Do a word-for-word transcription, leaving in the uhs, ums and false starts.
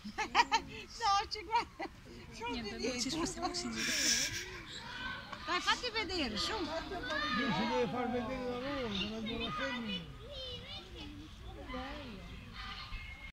No, ci guarda. Niente, non ci spostiamo così. Dai, fatti vedere, su. Si deve far vedere la loro, non è buona femmina.